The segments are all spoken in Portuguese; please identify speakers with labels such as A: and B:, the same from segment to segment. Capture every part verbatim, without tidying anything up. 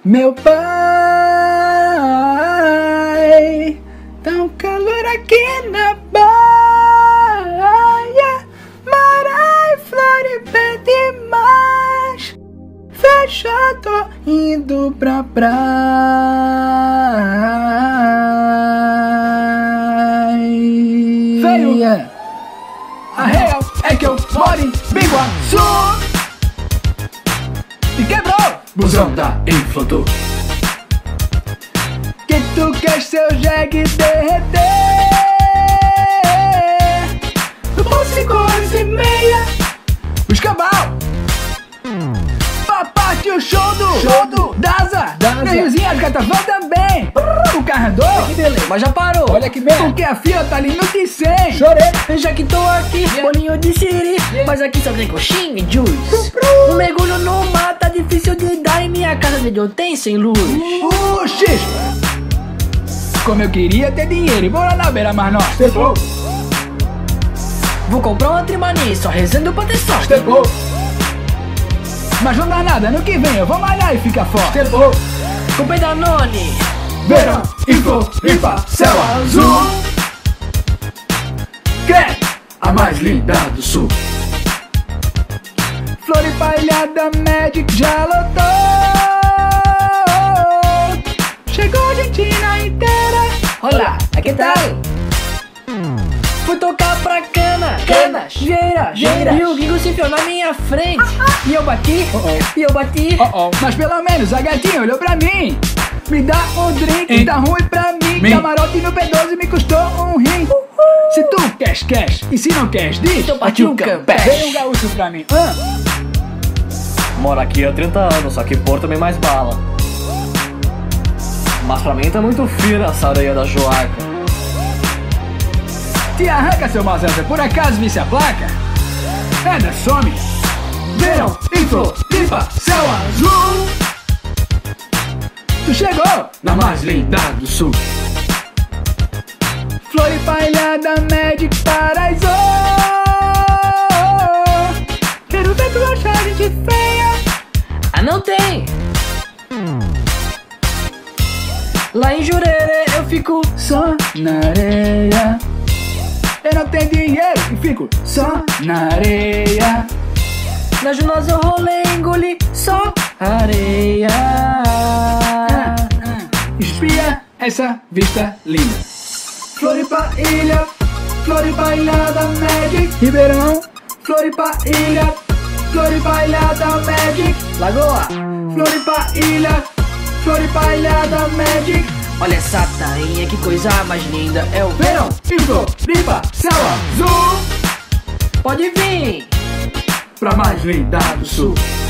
A: Meu pai, tá um calor aqui na Bahia, Maré e Floripa demais. Fechou, tô indo pra praia. Feio, a real é que eu moro em Biguaçu. E quebrou! Busão da Inflantor. Que tu quer seu jegue derreter? Por cinco horas e meia. Os cabal. Pra parte o show do Show do Daza. Meiozinho as catavão também. O carro andou.
B: Que beleza, mas já parou.
A: Olha que bem. Porque a fila tá ali no T cem.
B: Chorei, já que tô aqui, bolinho de siri, mas aqui só tem coxinha e juice. Um mergulho no mar tá difícil de dar em minha casa de onde tem sem luz.
A: Puxa, como eu queria ter dinheiro e morar na beira mar norte.
B: Vou comprar uma trimani, só rezando pra ter sorte.
A: Mas não dá nada, no que vem eu vou malhar e ficar forte.
B: Comprei Danone.
A: Verão, Floripa, céu azul. Quer a mais linda do sul. Floripa, Ilhada Magic já lotou. Chegou a Argentina inteira.
B: Olá, que tal? Fui tocar pra cana,
A: Canas,
B: geiras,
A: geiras.
B: E o Guingo se enfiou na minha frente. E eu bati,
A: Oh, oh.
B: e eu bati.
A: Oh, oh. Mas pelo menos a gatinha olhou pra mim. Me dá um drink,
B: Hein?
A: tá ruim pra mim.
B: Mim.
A: Camarote no P doze me custou um rim. Se tu queres, queres. E se não queres, diz.
B: Então partiu o campeche.
A: Vem um gaúcho pra mim. Ah.
C: Moro aqui há trinta anos, só que Porto também mais bala. Mas pra mim tá muito fina essa areia da Joaca.
A: Te arranca, seu Mazanza, por acaso visse a placa? Pedra some. Verão, Floripa, céu azul. Tu chegou na mais linda do sul. Floripa, Ilhada Magic, Paraíso. Quero ver tu achar gente feia.
B: Ah, não tem. Lá em Jurerê eu fico
A: Só na areia. Eu não tenho dinheiro e fico só na areia.
B: na Junosa, eu rolei, engoli só areia.
A: Ah, ah. Espia essa vista linda. Floripa, ilha, Floripa, Ilhada Magic. Ribeirão, Floripa, ilha, Floripa, Ilhada Magic.
B: Lagoa,
A: Floripa, ilha, Floripa, Ilhada Magic.
B: olha essa tainha, que coisa mais linda. É o
A: Verão, Floripa, céu azul.
B: Pode vir.
A: Pra mais linda do sul.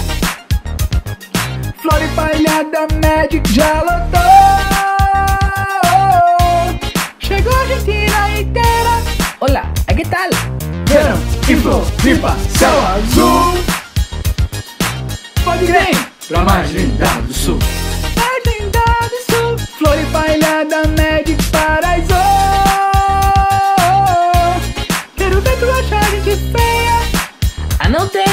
A: Floripa, Ilhada Magic já lotou. Chegou a Argentina inteira.
B: Olá, que tal?
A: Verão, Floripa, céu azul. Pode vir. Pra mais linda do sul. Mais linda do sul. Floripa, Ilhada Magic, Paraíso. Quero ver tu achar gente feia.
B: Ah, não tem.